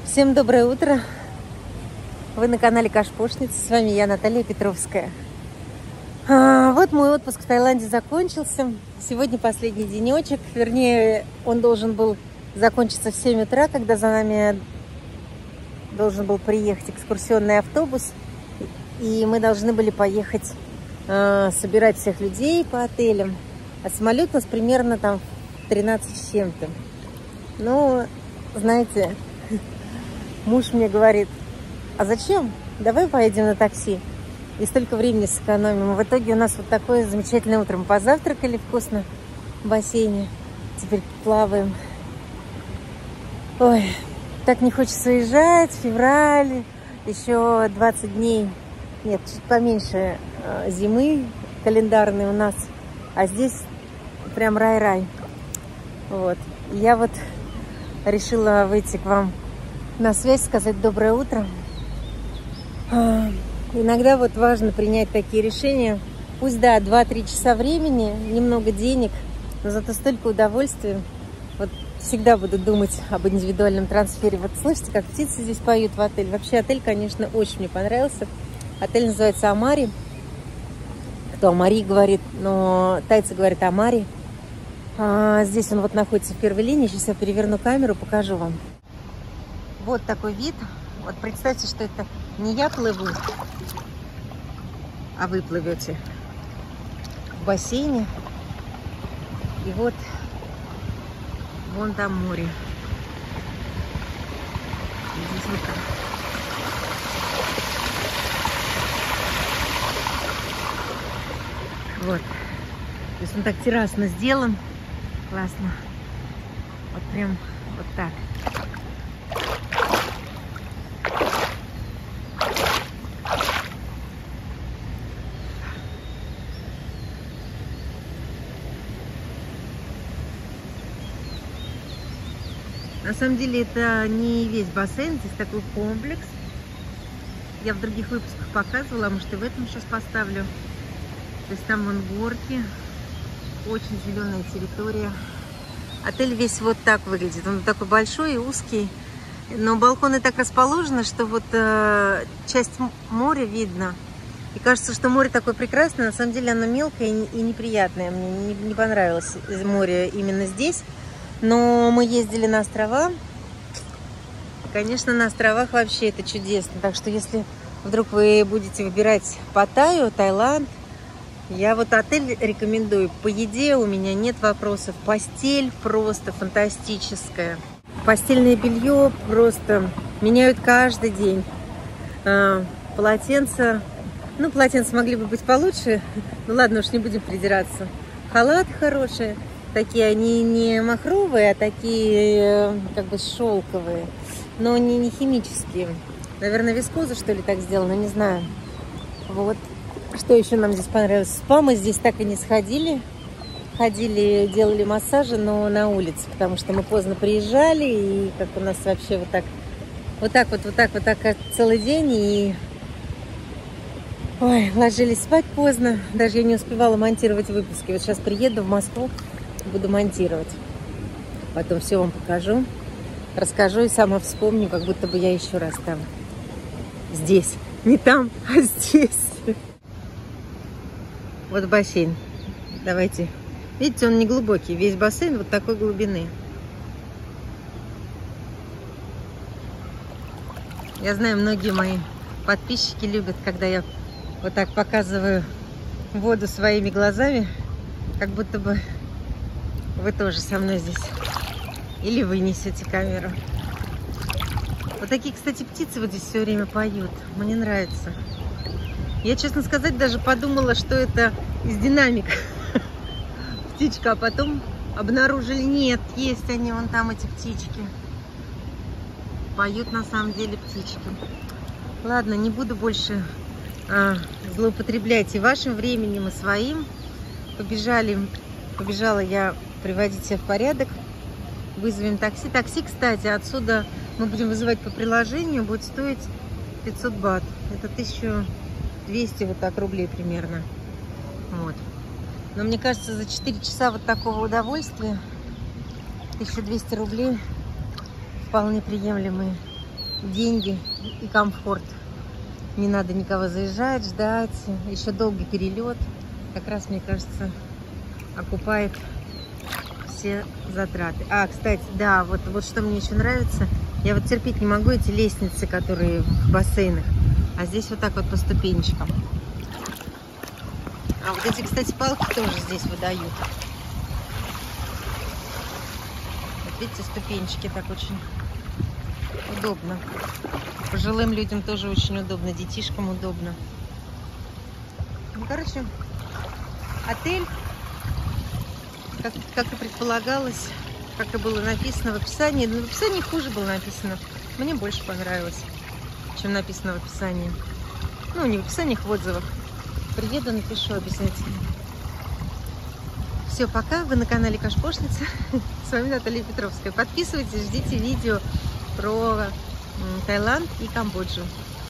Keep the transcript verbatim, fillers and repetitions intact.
Всем доброе утро! Вы на канале Кашпошница. С вами я, Наталья Петровская. А, вот мой отпуск в Таиланде закончился. Сегодня последний денечек. Вернее, он должен был закончиться в семь утра, когда за нами должен был приехать экскурсионный автобус. И мы должны были поехать а, собирать всех людей по отелям. А самолет у нас примерно там в тринадцать с чем-то. Ну, знаете, муж мне говорит: а зачем? Давай поедем на такси и столько времени сэкономим. В итоге у нас вот такое замечательное утро. Мы позавтракали вкусно в бассейне. Теперь плаваем. Ой, так не хочется уезжать. Февраль, еще двадцать дней. Нет, чуть поменьше зимы календарной у нас. А здесь прям рай-рай. Вот. Я вот решила выйти к вам на связь, сказать доброе утро. Иногда вот важно принять такие решения. Пусть, да, два-три часа времени, немного денег, но зато столько удовольствия. Вот всегда буду думать об индивидуальном трансфере. Вот слышите, как птицы здесь поют в отель. Вообще отель, конечно, очень мне понравился. Отель называется Амари. Кто Амари говорит, но тайцы говорят Амари. А здесь он вот находится в первой линии. Сейчас я переверну камеру, покажу вам. Вот такой вид. Вот представьте, что это не я плыву, а вы плывете в бассейне. И вот вон там море. И здесь вот так. Вот. То есть он так террасно сделан. Классно. Вот прям вот так. На самом деле это не весь бассейн, здесь такой комплекс. Я в других выпусках показывала, а может и в этом сейчас поставлю. То есть там вон горки, очень зеленая территория. Отель весь вот так выглядит. Он такой большой и узкий, но балконы так расположены, что вот э, часть моря видно. И кажется, что море такое прекрасное, на самом деле оно мелкое и неприятное. Мне не, не понравилось море именно здесь. Но мы ездили на острова. Конечно, на островах вообще это чудесно. Так что, если вдруг вы будете выбирать Паттайю, Таиланд, я вот отель рекомендую. По еде у меня нет вопросов. Постель просто фантастическая. Постельное белье просто меняют каждый день. Полотенца. Ну, полотенца могли бы быть получше. Ну ладно, уж не будем придираться. Халаты хорошие. Такие они не махровые, а такие как бы шелковые, но не, не химические. Наверное, вискоза, что ли, так сделано, не знаю. Вот. Что еще нам здесь понравилось? В спа мы здесь так и не сходили. Ходили, делали массажи, но на улице, потому что мы поздно приезжали, и как у нас вообще вот так, вот так вот, вот так вот так как целый день, и ой, ложились спать поздно. Даже я не успевала монтировать выпуски. Вот сейчас приеду в Москву, буду монтировать. Потом все вам покажу, расскажу и сама вспомню, как будто бы я еще раз там. Здесь. Не там, а здесь. Вот бассейн. Давайте. Видите, он не глубокий. Весь бассейн вот такой глубины. Я знаю, многие мои подписчики любят, когда я вот так показываю воду своими глазами, как будто бы вы тоже со мной здесь. Или вы несете камеру. Вот такие, кстати, птицы вот здесь все время поют. Мне нравится. Я, честно сказать, даже подумала, что это из динамика птичка, а потом обнаружили, нет, есть они, вон там эти птички. Поют на самом деле птички. Ладно, не буду больше а, злоупотреблять и вашим временем, и своим. Побежали, побежала я приводить себя в порядок. Вызовем такси. Такси, кстати, отсюда мы будем вызывать по приложению, будет стоить пятьсот бат. Это тысяча двести вот так рублей примерно. Вот. Но мне кажется, за четыре часа вот такого удовольствия тысяча двести рублей вполне приемлемые деньги и комфорт. Не надо никого заезжать, ждать. Еще долгий перелет. Как раз, мне кажется, окупает все затраты. А, кстати, да, вот, вот что мне еще нравится. Я вот терпеть не могу эти лестницы, которые в бассейнах. А здесь вот так вот по ступенечкам. А вот эти, кстати, палки тоже здесь выдают. Вот видите, ступенечки так очень удобно. Пожилым людям тоже очень удобно, детишкам удобно. Ну, короче, отель, как, как и предполагалось, как и было написано в описании. Но в описании хуже было написано. Мне больше понравилось, чем написано в описании. Ну, не в описании, в отзывах. Приеду, напишу обязательно. Все, пока. Вы на канале Кашпошлица. С вами Наталья Петровская. Подписывайтесь, ждите видео про Таиланд и Камбоджу.